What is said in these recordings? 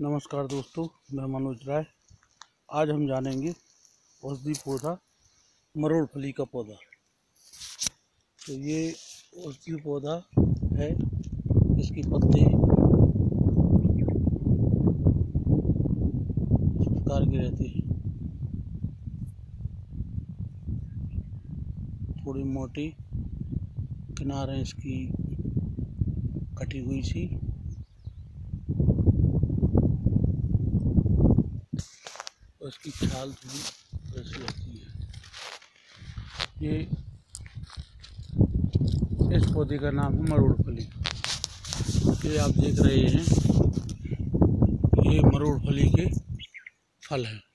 नमस्कार दोस्तों, मैं मनोज राय। आज हम जानेंगे औषधि पौधा मरोड़ फली का पौधा। तो ये औषधि पौधा है। इसकी पत्ते इस प्रकार की रहती है, थोड़ी मोटी, किनारे इसकी कटी हुई सी, और इसकी छाल थोड़ी वैसी रहती है। ये इस पौधे का नाम है मरोड़ फली। ये आप देख रहे हैं, ये मरोड़ फली के फल हैं।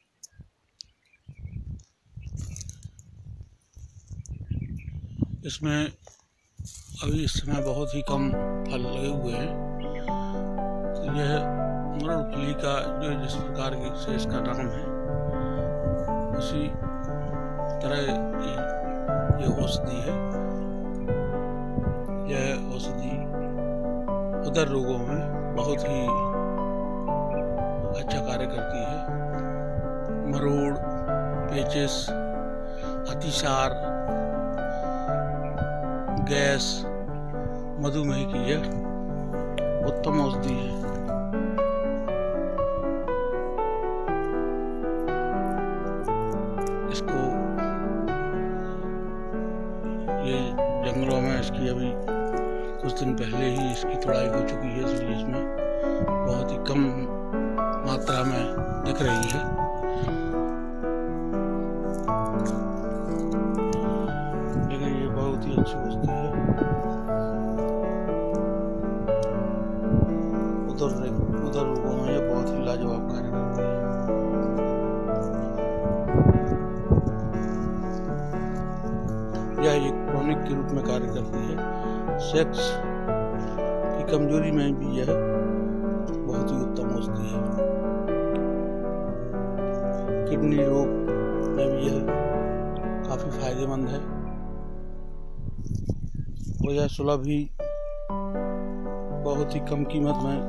इसमें अभी इस समय बहुत ही कम फल लगे हुए हैं। तो यह मरोड़ फली का जो जिस प्रकार से इसका नाम है, उसी तरह की ये औषधि है। यह औषधि उदर रोगों में बहुत ही अच्छा कार्य करती है। मरोड़, पेचिश, अतिसार, गैस, मधुमेह की यह उत्तम औषधि है। इसको ये जंगलों में इसकी अभी कुछ दिन पहले ही इसकी तुड़ाई हो चुकी है, इसलिए इसमें बहुत ही कम मात्रा में दिख रही है। लेकिन ये बहुत ही अच्छी औषधि है। उदर रोगों में ये बहुत ही लाजवाब कार्य करती है। यह एक टॉनिक के रूप में कार्य करती है। सेक्स की कमजोरी में भी यह बहुत ही उत्तम औषधि है। किडनी रोग में भी यह काफी फायदेमंद है, और यह सुलभ ही बहुत ही कम कीमत में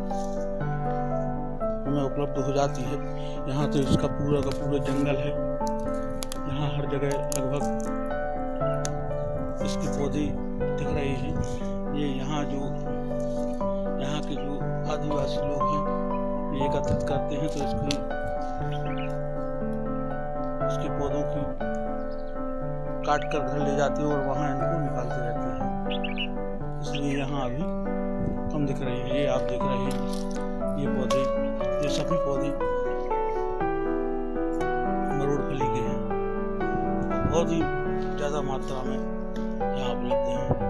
हमें उपलब्ध हो जाती है। यहाँ तो इसका पूरा का पूरा जंगल है। यहाँ हर जगह लगभग इसके पौधे दिख रहे हैं। ये यहाँ के जो आदिवासी लोग हैं, ये एकत्रित करते हैं, तो इसके पौधों की काट कर घर ले जाते हैं और वहाँ इनको निकालते रहते हैं। इसलिए यहाँ अभी कम दिख रहे हैं। ये आप देख रहे हैं, ये पौधे, ये सभी पौधे मरोड़ फली के हैं। बहुत ही ज़्यादा मात्रा में यहाँ उपलब्ध हैं।